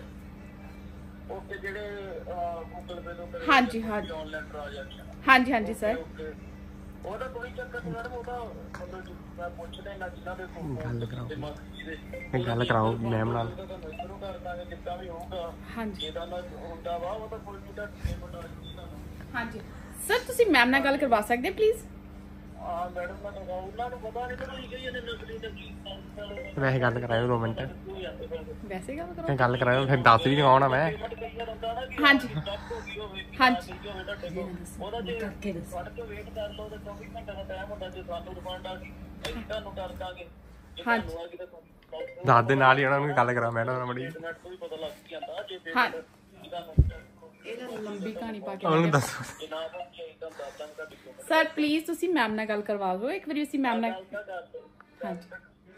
ਓਕੇ ਜਿਹੜੇ ਗੂਗਲ ਪੇ ਤੋਂ ਕਰੇ ਹਾਂਜੀ ਹਾਂਜੀ ਆਨਲਾਈਨ ਟ੍ਰਾਂਜੈਕਸ਼ਨ। ਹਾਂਜੀ ਹਾਂਜੀ ਸਰ। ਉਹਦਾ ਕੋਈ ਚੱਕਰ ਨਹੀਂ ਮੈਡਮ, ਉਹਦਾ ਮਤਲਬ ਮੈਂ ਪੁੱਛਦਾ ਇਹਨਾਂ ਜਿਨ੍ਹਾਂ ਦੇ ਗੱਲ ਕਰਾਓ। ਦੇ ਗੱਲ ਕਰਾਓ ਮੈਮ ਨਾਲ। ਸ਼ੁਰੂ ਕਰ ਦਾਂਗੇ ਜਿੱਦਾਂ ਵੀ ਹੋਊਗਾ। ਹਾਂਜੀ ਜਿਹਦਾ ਨਾ ਹੁੰਦਾ ਵਾ ਉਹ ਤਾਂ ਕੋਈ ਨਹੀਂ ਤਾਂ ਪੇਮੈਂਟ ਹਾਂਜੀ ਸਰ ਤੁਸੀਂ ਮੈਮ ਨਾਲ ਗੱਲ ਕਰਵਾ ਸਕਦੇ ਪਲੀਜ਼? ਹਾਂ ਮੈਡਮ ਮੈਂ ਉਹਨਾਂ ਨੂੰ ਪਤਾ ਨਹੀਂ ਤੁਸੀਂ ਕਹੀ ਜਾਂਦੇ ਨਕਲੀ ਦਾ ਕੀ ਵੈਸੇ ਗੱਲ ਕਰਾਇਓ 2 ਮਿੰਟ। ਵੈਸੇ ਗੱਲ ਕਰੋ। ਗੱਲ ਕਰਾਇਓ ਫਿਰ ਦੱਸ ਵੀ ਆਉਣਾ ਮੈਂ। ਹਾਂਜੀ ਹਾਂਜੀ ਉਹਦਾ ਜੇ ਫੜ ਕੇ ਵੇਟ ਕਰ ਲਓ ਤੇ 24 ਘੰਟੇ ਦਾ ਟਾਈਮ ਹੁੰਦਾ। ਜੇ ਸਾਨੂੰ ਰਿਫੰਡ ਆ ਗਈ ਅਸੀਂ ਤੁਹਾਨੂੰ ਕਰ ਦਾਂਗੇ। ਹਾਂਜੀ ਆ ਗਈ ਤਾਂ ਤੁਹਾਨੂੰ ਦੱਸ ਦੇ ਨਾਲ ਹੀ ਉਹਨਾਂ ਨੂੰ ਗੱਲ ਕਰਾ ਮੈਡਮ ਨਾਲ ਬੜੀ। ਨੈਟ ਤੋਂ ਵੀ ਪਤਾ ਲੱਗ ਜਾਂਦਾ ਜੇ ਹਾਂ ਤੁਹਾਨੂੰ ਇਹਨਾਂ ਲੰਬੀ ਕਹਾਣੀ ਪਾ ਕੇ ਉਹਨੂੰ ਦੱਸੋ। ਜਨਾਬ ਤੁਹਾਨੂੰ ਦੱਸ ਦਾਂਗੇ ਤੁਹਾਡੀ ਪੇਮੈਂਟ। ਸਰ ਪਲੀਜ਼ ਤੁਸੀਂ ਮੈਮ ਨਾਲ ਗੱਲ ਕਰਵਾ ਦਿਓ ਇੱਕ ਵਾਰੀ। ਅਸੀਂ ਮੈਮ ਨਾਲ ਹਾਂਜੀ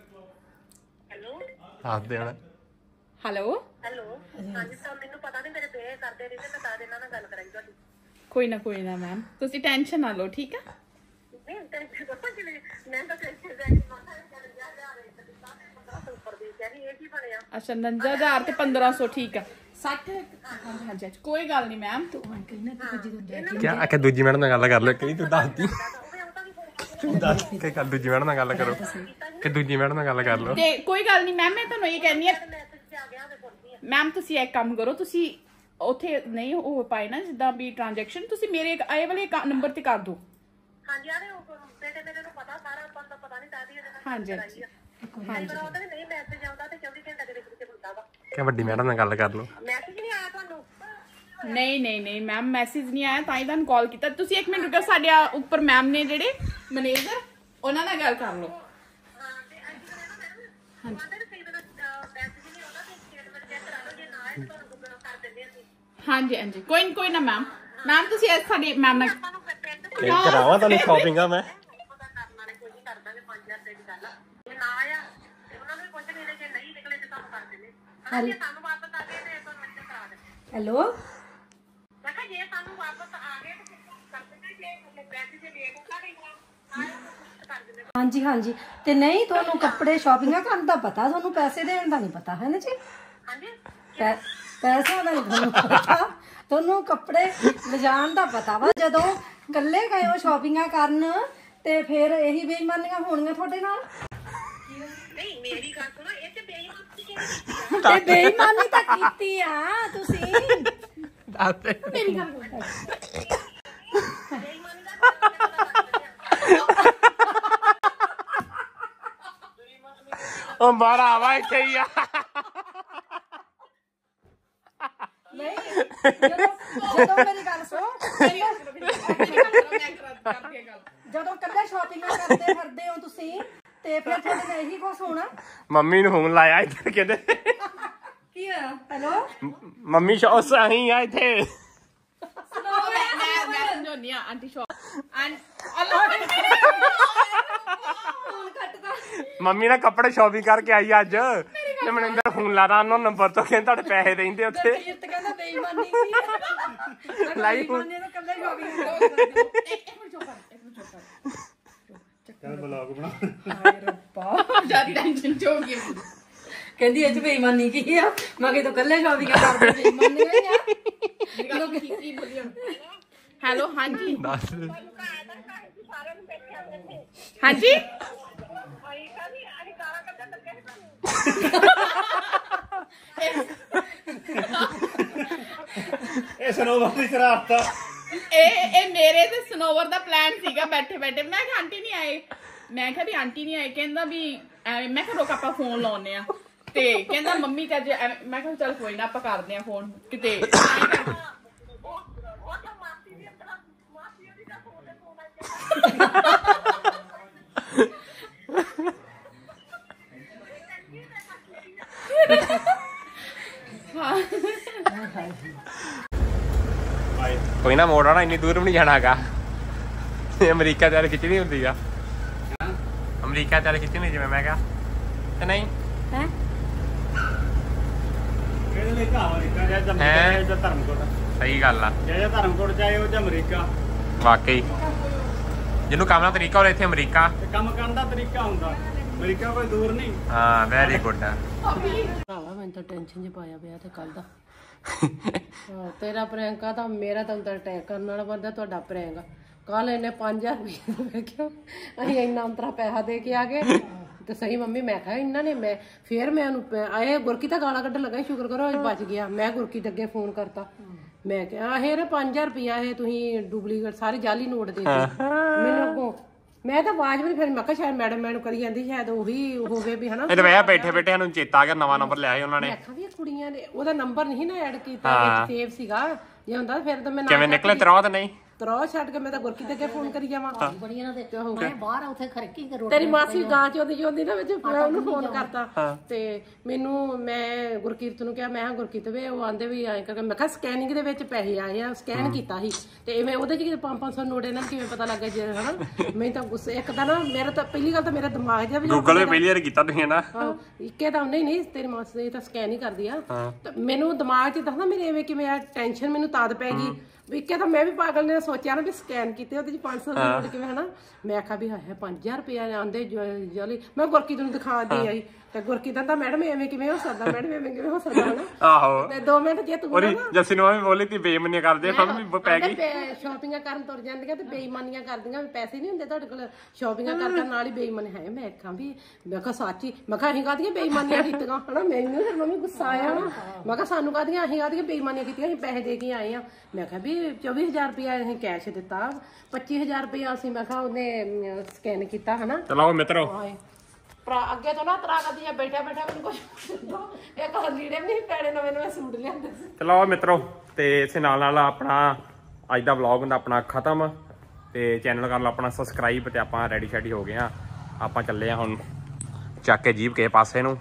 ਹੈਲੋ ਦੱਸ ਦੇ ਹੁਣ। ਹੈਲੋ ਹੈਲੋ ਹਾਂਜੀ ਸਰ ਮੈਨੂੰ ਪਤਾ ਨਹੀਂ ਮੇਰੇ ਪੇ ਕਰਦੇ ਰਹਿੰਦੇ ਮੈਂ ਤਾਂ ਇਹਨਾਂ ਨਾਲ ਗੱਲ ਕਰਾਂਗੀ ਤੁਹਾਡੀ। ਕੋਈ ਨਾ ਮੈਮ ਤੁਸੀਂ ਟੈਨਸ਼ਨ ਨਾ ਲਓ ਠੀਕ ਆ। ਨਹੀਂ ਟੈਨਸ਼ਨ ਕਰੋ ਕਿ ਮੈਂ ਤਾਂ ਟੈਨਸ਼ਨ ਲੈ ਕੇ ਮਾਤਾ ਨੇ ਕਰ ਜਾ ਰਿਹਾ ਉੱਪਰ ਦੀ ਕਹਿੰਦੀ ਇਹ ਕੀ ਬਣਿਆ। ਅੱਛਾ 49,000 ਤੇ 1500 ਠੀਕ ਆ 60। ਹਾਂਜੀ ਕੋਈ ਗੱਲ ਨਹੀਂ ਮੈਮ। ਤੂੰ ਅੰਕਲ ਨੇ ਤੇ ਕੁਝ ਦਿੰਦਾ ਕਿਆ ਆਖਿਆ ਦੂਜੀ ਮੈਡਮ ਨਾਲ ਗੱਲ ਕਰ ਲਓ। ਕਿ ਤੂੰ ਦੱਸਦੀ ਤੂੰ ਦੱਸ ਕੇ ਕੱਲ ਦੂਜੀ ਮੈਡਮ ਨਾਲ ਗੱਲ ਕਰੋ ਕਿ ਦੂਜੀ ਮੈਡਮ ਨਾਲ ਗੱਲ ਕਰ ਲਓ। ਤੇ ਕੋਈ ਗੱਲ ਨਹੀਂ ਮੈਮ ਮੈਂ ਤੁਹਾਨੂੰ ਇਹ ਕਹਿੰਦੀ ਆ ਮੈਸੇਜ ਆ ਗਿਆ ਤੇ ਪੁੱਛਦੀ ਆ। ਮੈਮ ਤੁਸੀਂ ਇੱਕ ਕੰਮ ਕਰੋ, ਤੁਸੀਂ ਉੱਥੇ ਨਹੀਂ ਹੋ ਪਾਏ ਨਾ ਜਿੱਦਾਂ ਵੀ ਟ੍ਰਾਂਜੈਕਸ਼ਨ, ਤੁਸੀਂ ਮੇਰੇ ਆਏ ਵਾਲੇ ਨੰਬਰ ਤੇ ਕਰ ਦਿਓ। ਹਾਂਜੀ ਆਰੇ ਬੇਟੇ ਮੇਰੇ ਨੂੰ ਪਤਾ ਸਾਰਾ ਆਪਾਂ ਨੂੰ ਪਤਾ ਨਹੀਂ ਕਾਹਦੀ ਇਹਦੇ ਨਾਲ ਹਾਂਜੀ ਹਾਂਜੀ ਪਰ ਉਹਦਾ ਨਹੀਂ ਮੈਸੇਜ ਆਉਂਦਾ ਤੇ 24 ਘੰਟੇ ਦੇ ਵਿੱਚ ਹੁੰਦਾ ਵਾ। ਕਿ ਵੱਡੀ ਮੈਡਮ ਨਾਲ ਗੱਲ ਕਰ ਲਓ। ਮੈਸੇਜ ਨਹੀਂ ਆਇਆ ਤੁਹਾਨੂੰ? ਨਹੀਂ ਮੈਮ ਮੈਸੇਜ ਨਹੀਂ ਆਇਆ ਤਾਂ ਹੀ ਤੁਹਾਨੂੰ ਕਾਲ ਕੀਤਾ। ਤੁਸੀਂ 1 ਮਿੰਟ ਰੁਕੋ, ਸਾਡੇ ਉੱਪਰ ਮੈਮ ਨੇ ਜਿਹੜੇ ਮੈਨੇਜਰ ਉਹਨਾਂ ਨਾਲ ਗੱਲ ਕਰ ਲਓ। ਹਾਂ ਤੇ ਅੱਜ ਕਰੇ ਨਾ ਮੈਡਮ ਉਹਦੇ ਕਈ ਵਾਰ ਮੈਸੇਜ ਨਹੀਂ ਆਉਂਦਾ ਤੇ ਸਟੇਟਮੈਂਟ ਚੈੱਕ ਕਰਾ ਲਓ। ਜੇ ਨਾ ਆਏ ਤਾਂ ਤੁਹਾਨੂੰ ਗੂਗਲ ਕਰ ਦਿੰਦੇ ਅਸੀਂ। ਹਾਂਜੀ ਕੋਈ ਨਾ ਮੈਮ ਤੁਸੀਂ ਅੱਜ ਸਾਡੀ ਮੈਮ ਨਾਲ ਤੁਹਾਨੂੰ ਪਿੰਡ ਕਰਾਵਾਂ ਤੁਹਾਨੂੰ ਸ਼ਾਪਿੰਗ ਆ ਮੈਂ। ਪਤਾ ਕਰਨ ਵਾਲੇ ਕੋਈ ਨਹੀਂ ਕਰ ਦਾਂਗੇ 5000 ਰੁਪਏ ਦੀ ਗੱਲ ਆ। ਜੇ ਨਾ ਆਇਆ ਤੇ ਉਹਨਾਂ ਨੂੰ ਵੀ ਪੁੱਛ ਲੈਣੇ, ਜੇ ਨਹੀਂ ਨਿਕਲੇ ਤੇ ਤੁਹਾਨੂੰ ਕਰ ਦਿੰਦੇ। ਜੇ ਸਾਨੂੰ ਵਾਪਸ ਆ ਗਏ ਤੇ ਤੁਹਾਨੂੰ ਮੈਸੇਜ ਕਰਾ ਦੇ। ਹੈਲੋ ਮੈਂ ਕਿਹਾ ਜੇ ਸਾਨੂੰ ਵਾਪਸ ਆ ਗਏ ਤੇ ਕਰ ਦਿੰਦੇ। ਜੇ ਪੈਸੇ ਜੇ ਵੇਟ ਹੁੰਦਾ ਨਹੀਂ ਕਰ ਦਿੰਦੇ। ਹਾਂਜੀ ਤੇ ਨਹੀਂ ਤੁਹਾਨੂੰ ਕੱਪੜੇ ਸ਼ਾਪਿੰਗਾਂ ਕਰਨ ਦਾ ਪਤਾ, ਤੁਹਾਨੂੰ ਪੈਸੇ ਦੇਣ ਦਾ ਨਹੀਂ ਪਤਾ ਹੈ ਨਾ ਜੀ। ਹਾਂਜੀ ਪੈਸਿਆਂ ਦਾ ਨਹੀਂ ਤੁਹਾਨੂੰ ਪਤਾ, ਤੁਹਾਨੂੰ ਕੱਪੜੇ ਲਿਜਾਣ ਦਾ ਪਤਾ ਵਾ। ਜਦੋਂ ਇਕੱਲੇ ਗਏ ਹੋ ਸ਼ਾਪਿੰਗਾਂ ਕਰਨ ਤੇ ਫਿਰ ਇਹੀ ਬੇਈਮਾਨੀਆਂ ਹੋਣੀਆਂ ਤੁਹਾਡੇ ਨਾਲ। ਨਹੀਂ ਮੇਰੀ ਗੱਲ ਸੁਣੋ, ਇਹ ਤੇ ਬੇਈਮਾਨੀ ਕਿਹੜੀ ਤੇ ਬੇਈਮਾਨੀ ਤਾਂ ਕੀਤੀ ਆ ਤੁਸੀਂ। ਦੱਸ ਦੇ ਮੇਰੀ ਗੱਲ ਬੇਈਮਾਨੀ ਦਾ ਉਹ ਬਾਹਰ ਆਵਾ ਇੱਥੇ ਹੀ ਆ। ਨਹੀਂ ਜਦੋਂ ਮੇਰੀ ਗੱਲ ਸੁਣੋ, ਜਦੋਂ ਇਕੱਲੇ ਸ਼ਾਪਿੰਗਾਂ ਕਰਦੇ ਫਿਰਦੇ ਹੋ ਤੁਸੀਂ ਤੇ ਫਿਰ ਤੁਹਾਡੇ ਨਾਲ ਇਹੀ ਕੁਛ ਹੋਣਾ। ਮੰਮੀ ਨੂੰ ਫੋਨ ਲਾਇਆ ਇੱਧਰ ਕਹਿੰਦੇ ਕੀ ਹੋਇਆ? ਹੈਲੋ ਮੰਮੀ ਸ਼ੌਸ ਆਹੀ ਆ ਇੱਥੇ। ਮੈਂ ਸਮਝਾਉਣੀ ਆ ਆਂਟੀ ਸ਼ੌਪ ਅੱਲਾ ਮੰਮੀ ਨੇ ਕੱਪੜੇ ਸ਼ਾਪਿੰਗ ਕਰਕੇ ਆਈ ਅੱਜ ਤੇ ਮਨਿੰਦਰ ਫੋਨ ਲਾਦਾ ਉਹਨਾਂ ਨੰਬਰ ਤੋਂ ਕਹਿੰਦੇ ਤੁਹਾਡੇ ਪੈਸੇ ਦੇਂਦੇ ਉੱਥੇ। ਕੀਰਤ ਕਹਿੰਦਾ ਬੇਈਮਾਨੀ ਕੀ ਹੈ? ਲਾਈ ਬੇਈਮਾਨੀ ਤਾਂ ਇਕੱਲੇ ਸ਼ਾਪਿੰਗ ਇੱਕ ਮਿੰਟ ਚੁੱਪ ਕਰ ਚੱਲ ਬਲੌਗ ਬਣਾ। ਹਾਏ ਰੱਬਾ ਜਿਆਦਾ ਟੈਨਸ਼ਨ ਚ ਹੋ ਗਈ। ਕਹਿੰਦੀ ਇਹ ਚ ਬੇਈਮਾਨੀ ਕੀ ਆ? ਮੈਂ ਕਿਹਾ ਤੂੰ ਇਕੱਲੇ ਸ਼ਾਪਿੰਗ ਕਰਦੇ ਬੇਈਮਾਨੀ ਨਹੀਂ ਆ। ਕੀ ਬੋਲੀ ਹੈਲੋ ਹਾਂਜੀ ਦੱਸ ਸਾਰਿਆਂ ਨੂੰ ਬੈਠੇ ਆਉਂਦੇ ਨੇ। ਹਾਂਜੀ ਆਈ ਕਹਿੰਦੀ ਅਸੀਂ ਕਾਲਾ ਕੱਢਾ ਤੱਕੇ ਇਹ ਸਨੋਵਰ ਦੀ ਸ਼ਰਾਰਤ ਆ। ਇਹ ਮੇਰੇ ਤੇ ਸਨੋਵਰ ਦਾ ਪਲਾਨ ਸੀਗਾ ਬੈਠੇ ਮੈਂ ਕਿਹਾ ਆਂਟੀ ਨਹੀਂ ਆਏ। ਮੈਂ ਕਿਹਾ ਵੀ ਆਂਟੀ ਨਹੀਂ ਆਏ, ਕਹਿੰਦਾ ਵੀ ਐਵੇਂ। ਮੈਂ ਕਿਹਾ ਰੋਕ ਆਪਾਂ ਫੋਨ ਲਾਉਨੇ ਆ ਤੇ ਕਹਿੰਦਾ ਮੰਮੀ ਤੇ ਅੱਜ ਮੈਂ ਕਿਹਾ ਚੱਲ ਕੋਈ ਨਾ ਆਪਾਂ ਕਰਦੇ ਆ ਫੋਨ ਕਿਤੇ ਉਹ ਤਾਂ ਮਾਸੀ ਦੀ ਆਪਣਾ ਮਾਸੀ ਉਹਦੀ ਦਾ ਫੋਨ ਤੇ ਫੋਨ ਆ ਕੋਈ ਨਾ ਮੋੜ ਆਣਾ, ਇੰਨੀ ਦੂਰ ਵੀ ਨਹੀਂ ਜਾਣਾਗਾ। ਅਮਰੀਕਾ ਚੱਲ ਖਿੱਚਣੀ ਹੁੰਦੀ ਆ, ਅਮਰੀਕਾ ਚੱਲ ਖਿੱਚਣੀ ਜਿਵੇਂ ਮੈਂ ਕਿਹਾ ਤੇ ਨਹੀਂ ਹੈ ਇਹਦੇ ਲਈ ਤਾਂ ਅਮਰੀਕਾ ਜਾਂ ਹੈਂ? ਜਾਂ ਧਰਮਕੋਟ ਸਹੀ ਗੱਲ ਆ, ਜਾਂ ਧਰਮਕੋਟ ਜਾਏ ਉਹ ਜਾਂ ਅਮਰੀਕਾ। ਵਾਕਈ ਜਿਹਨੂੰ ਕੰਮ ਦਾ ਤਰੀਕਾ ਹੋਵੇ ਇੱਥੇ ਅਮਰੀਕਾ। ਤੇ ਕੰਮ ਕਰਨ ਦਾ ਤਰੀਕਾ ਹੁੰਦਾ, ਅਮਰੀਕਾ ਕੋਈ ਦੂਰ ਨਹੀਂ। ਹਾਂ ਵੈਰੀ ਗੁੱਡ ਆ। ਭਰਾਵਾ ਮੈਨੂੰ ਤਾਂ ਟੈਨਸ਼ਨ 'ਚ ਪਾਇਆ ਪਿਆ ਤੇ ਕੱਲ ਦਾ ਤੇਰਾ ਪ੍ਰੈਂਕ ਆ ਤਾਂ ਮੇਰਾ ਤਾਂ ਅਟੈਕ ਕਰਨ ਵਾਲਾ ਬੰਦਾ ਤੁਹਾਡਾ ਪ੍ਰੈਂਕ ਆ। ਕੱਲ ਇਹਨੇ 5000 ਰੁਪਏ ਮੈਂ ਕਿਹਾ ਅਸੀਂ ਇੰਨਾ ਅੰਤਰਾ ਪੈਸਾ ਦੇ ਕੇ ਆ ਗਏ ਤੇ ਸਹੀ ਮੰਮੀ ਮੈਂ ਕਿਹਾ ਇਹਨਾਂ ਨੇ ਮੈਂ ਫੇਰ ਮੈਂ ਉਹਨੂੰ ਆਏ ਗੁਰਕੀ ਤਾਂ ਗਾਲਾਂ ਕੱਢਣ ਲੱਗਾ ਸ਼ੁਕਰ ਕਰੋ ਅੱਜ ਬਚ ਗਿਆ। ਮੈਂ ਗੁਰਕੀ ਦੇ ਅੱਗੇ ਫੋਨ ਕਰਤਾ ਮੈਂ ਕਿਹਾ ਇਹ 5000 ਰੁਪਇਆ ਇਹ ਤੁਸੀਂ ਡੁਪਲੀਕੇਟ ਸਾਰੇ ਜਾਲੀ ਨੋਟ ਦੇ ਦਿੱਤੇ ਮੈਨੂੰ ਅੱਗੋਂ। ਮੈਂ ਤਾਂ ਆਵਾਜ਼ ਵੀ ਫਿਰ ਮੈਂ ਕਿਹਾ ਸ਼ਾਇਦ ਮੈਡਮ ਮੈਨੂੰ ਕਰੀ ਜਾਂਦੀ ਸ਼ਾਇਦ ਉਹੀ ਹੋਵੇ ਵੀ ਹਨਾ। ਇਹ ਤਾਂ ਵੈਸੇ ਬੈਠੇ ਬੈਠੇ ਸਾਨੂੰ ਚੇਤਾ ਆ ਗਿਆ, ਨਵਾਂ ਨੰਬਰ ਲਿਆ ਸੀ ਉਹਨਾਂ ਨੇ। ਮੈਂ ਕਿਹਾ ਵੀ ਇਹ ਕੁੜੀਆਂ ਨੇ ਉਹਦਾ ਨੰਬਰ ਨਹੀਂ ਨਾ ਐਡ ਕੀਤਾ ਵਿੱਚ ਸੇਵ ਸੀਗਾ, ਜੇ ਹੁੰਦਾ ਫਿਰ ਤਾਂ ਮੈਂ ਕਿਵੇਂ ਨਿਕਲੇ ਤੇਰਾ ਤਾਂ ਨਹੀਂ ਤਰੋ ਛੱਡ ਕੇ ਮੈਂ ਤਾਂ ਗੁਰਕੀ ਦੇ ਅੱਗੇ ਫੋਨ ਕਰੀ ਜਾਵਾਂ। ਬੜੀਆਂ ਦੇ ਮੈਂ ਬਾਹਰ ਉੱਥੇ ਖਰਕੀ ਕਰੋ ਤੇਰੀ ਮਾਸੀ ਗਾਂ ਚ ਉਹਦੀ ਨਾ ਵਿੱਚ ਮੈਂ ਉਹਨੂੰ ਫੋਨ ਕਰਤਾ ਤੇ ਮੈਨੂੰ ਮੈਂ ਗੁਰਕੀਰਤ ਨੂੰ ਕਿਹਾ ਮੈਂ ਕਿਹਾ ਗੁਰਕੀਰਤ ਵੇ ਉਹ ਆਂਦੇ ਵੀ ਐਂ ਕਰਕੇ ਮੈਂ ਕਿਹਾ ਸਕੈਨਿੰਗ ਦੇ ਵਿੱਚ ਪੈਸੇ ਆਏ ਆ ਸਕੈਨ ਕੀਤਾ ਸੀ ਤੇ ਮੈਂ ਉਹਦੇ ਚ 500 ਨੋਟ ਇਹਨਾਂ ਨੂੰ ਕਿਵੇਂ ਪਤਾ ਲੱਗਾ ਜੇ ਹਨਾ। ਮੈਂ ਤਾਂ ਗੁੱਸੇ ਇੱਕ ਤਾਂ ਨਾ ਮੇਰਾ ਤਾਂ ਪਹਿਲੀ ਗੱਲ ਤਾਂ ਮੇਰਾ ਦਿਮਾਗ ਜਿਹਾ ਵੀ ਗੂਗਲ 'ਤੇ ਪਹਿਲੀ ਵਾਰ ਕੀਤਾ ਤੁਸੀਂ ਨਾ। ਇੱਕੇ ਤਾਂ ਨਹੀਂ ਤੇਰੀ ਮਾਸੀ ਤਾਂ ਸਕੈਨ ਹੀ ਕਰਦੀ ਆ ਤੇ ਮੈਨੂੰ ਦਿਮਾਗ 'ਚ ਦੱਸਦਾ ਮੇਰੇ ਐਵੇਂ ਕਿਵੇਂ ਆ ਟੈਨਸ਼ਨ ਮੈਨੂੰ ਤਦ ਪੈ ਗਈ ਇੱਕੇ ਤਾਂ ਮੈਂ ਵੀ ਪਾਗਲ ਨੇ ਸੋਚਿਆ ਨਾ ਵੀ ਸਕੈਨ ਕੀਤੇ ਉਹਦੇ ਚ 500 ਨੋਟ ਕਿਵੇਂ ਹਨਾ। ਮੈਂ ਆਖਿਆ ਵੀ ਹੈ 5000 ਰੁਪਇਆ ਆਂਦੇ ਜਲੀ ਮੈਂ ਗੁਰਕੀ ਨੂੰ ਦਿਖਾਉਂਦੀ ਆਈ ਤੇ ਗੁਰਕੀ ਦਾ ਮੈਡਮ ਐਵੇਂ ਕਿਵੇਂ ਹੋ ਸਕਦਾ, ਮੈਡਮ ਐਵੇਂ ਕਿਵੇਂ ਹੋ ਸਕਦਾ ਹਨਾ। ਆਹੋ ਤੇ 2 ਮਿੰਟ ਜੇ ਤੂੰ ਉਹਦੀ ਜੱਸੀ ਨੂੰ ਵੀ ਬੋਲੀ ਤੀ ਬੇਈਮਾਨੀ ਕਰਦੇ ਸਮਝ ਵੀ ਪੈ ਗਈ। ਸ਼ਾਪਿੰਗਾਂ ਕਰਨ ਤੁਰ ਜਾਂਦੀਆਂ ਤੇ ਬੇਈਮਾਨੀਆਂ ਕਰਦੀਆਂ ਵੀ ਪੈਸੇ ਨਹੀਂ ਹੁੰਦੇ ਤੁਹਾਡੇ ਕੋਲ ਸ਼ਾਪਿੰਗਾਂ ਕਰਨ ਨਾਲ ਹੀ ਬੇਈਮਾਨੀ ਹੈ। ਮੈਂ ਆਖਾਂ ਵੀ ਮੈਂ ਕਿਹਾ ਸੱਚੀ ਮੈਂ ਕਿਹਾ ਅਸੀਂ ਕਾਹਦੀਆਂ ਬੇਈਮਾਨੀਆਂ ਕੀਤੀਆਂ ਹਨਾ। ਮੈਨੂੰ ਫਿਰ ਮੰਮੀ ਗੁੱਸਾ ਆਇਆ ਮੈਂ ਕਿਹਾ ਸਾਨੂੰ ਕਾਹਦੀਆਂ ਅਸੀਂ ਕਾਹਦੀਆਂ ਬੇਈਮਾਨੀਆਂ ਕੀਤੀਆਂ ਅਸੀਂ ਪੈਸੇ ਦੇ ਕੇ ਆਏ ਆ। ਮੈਂ ਕਿਹਾ ਵੀ 24000 ਰੁਪਇਆ ਅਸੀਂ ਕੈਸ਼ ਦਿੱਤਾ 25000 ਰੁਪਇਆ ਅਸੀਂ ਮੈਂ ਕਿਹਾ ਉਹਨੇ ਸਕੈਨ ਕੀਤਾ ਹਨਾ। ਚਲੋ ਮਿੱਤਰੋ ਭਰਾ ਅੱਗੇ ਤੋਂ ਨਾ ਤਰਾ ਕਰਦੀਆਂ ਬੈਠਾ ਮੈਨੂੰ ਕੁਝ ਇੱਕ ਲੀੜੇ ਵੀ ਨਹੀਂ ਪੈਣੇ ਨਵੇਂ ਸੂਟ ਲਿਆਂਦੇ ਸੀ। ਚਲੋ ਮਿੱਤਰੋ ਤੇ ਇਸੇ ਨਾਲ ਨਾਲ ਆਪਣਾ ਅੱਜ ਦਾ ਵਲੌਗ ਹੁੰਦਾ ਆਪਣਾ ਖਤਮ ਤੇ ਚੈਨਲ ਕਰ ਲਓ ਆਪਣਾ ਸਬਸਕ੍ਰਾਈਬ ਤੇ ਆਪਾਂ ਰੈਡੀ ਸ਼ੈਡੀ ਹੋ ਗਏ ਆ। ਆਪਾਂ ਚੱਲੇ ਆ ਹੁਣ ਚੱਕ ਕੇ ਜੀਪ ਕਿਸੇ ਪਾਸੇ ਨੂੰ।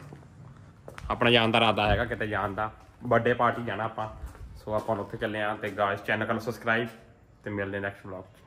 ਆਪਣਾ ਜਾਣ ਦਾ ਇਰਾਦਾ ਹੈਗਾ ਕਿਤੇ ਜਾਣ ਦਾ, ਬਰਥਡੇ ਪਾਰਟੀ ਜਾਣਾ ਆਪਾਂ। ਸੋ ਆਪਾਂ ਉੱਥੇ ਚੱਲੇ ਆ ਤੇ ਗਾਇਸ ਚੈਨਲ ਕਰ ਲਓ ਸਬਸਕ੍ਰਾਈਬ ਤੇ ਮਿਲਦੇ ਨੈਕਸਟ ਵਲੌਗ।